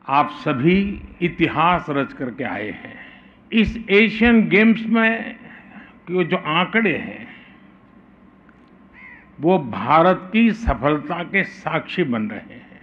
आप सभी इतिहास रच करके आए हैं। इस एशियन गेम्स में जो आंकड़े हैं वो भारत की सफलता के साक्षी बन रहे हैं।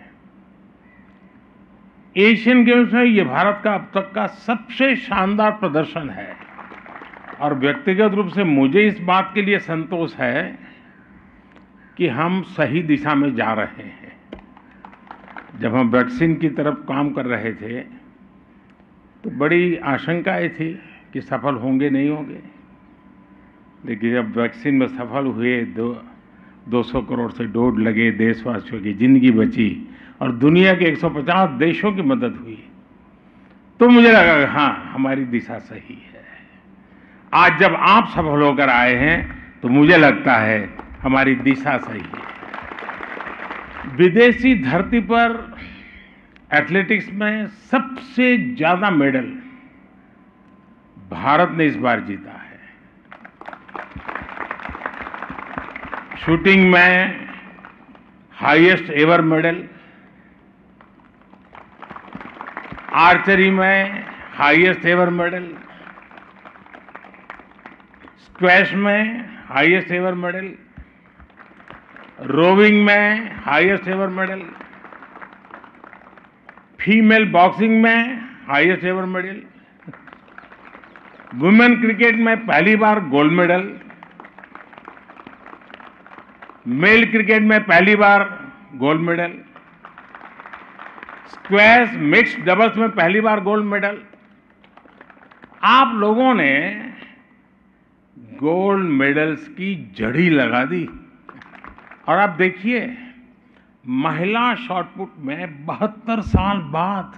एशियन गेम्स में ये भारत का अब तक का सबसे शानदार प्रदर्शन है और व्यक्तिगत रूप से मुझे इस बात के लिए संतोष है कि हम सही दिशा में जा रहे हैं। जब हम वैक्सीन की तरफ काम कर रहे थे तो बड़ी आशंकाएं थी कि सफल होंगे नहीं होंगे, लेकिन जब वैक्सीन में सफल हुए 200 करोड़ से डोज लगे, देशवासियों की जिंदगी बची और दुनिया के 150 देशों की मदद हुई, तो मुझे लगा हाँ, हमारी दिशा सही है। आज जब आप सफल होकर आए हैं तो मुझे लगता है हमारी दिशा सही है। विदेशी धरती पर एथलेटिक्स में सबसे ज्यादा मेडल भारत ने इस बार जीता है। शूटिंग में हाईएस्ट एवर मेडल, आर्चरी में हाईएस्ट एवर मेडल, स्क्वैश में हाईएस्ट एवर मेडल, रोविंग में highest ever medal, female boxing में highest ever medal, women cricket में पहली बार गोल्ड मेडल, मेल क्रिकेट में पहली बार gold medal, squash mixed doubles में पहली बार गोल्ड मेडल। आप लोगों ने गोल्ड मेडल्स की जड़ी लगा दी। और आप देखिए, महिला शॉटपुट में 72 साल बाद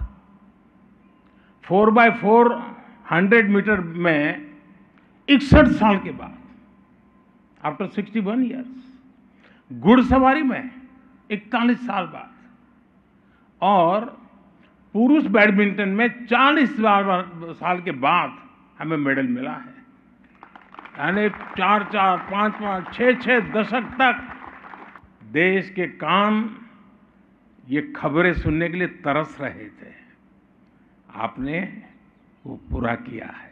4x4 100 मीटर में 61 साल के बाद, आफ्टर 61 ईयर्स, घुड़सवारी में 41 साल बाद और पुरुष बैडमिंटन में 40 साल के बाद हमें मेडल मिला है। यानी 4-4, 5-5, 6-6 दशक तक देश के कान ये खबरें सुनने के लिए तरस रहे थे। आपने वो पूरा किया है।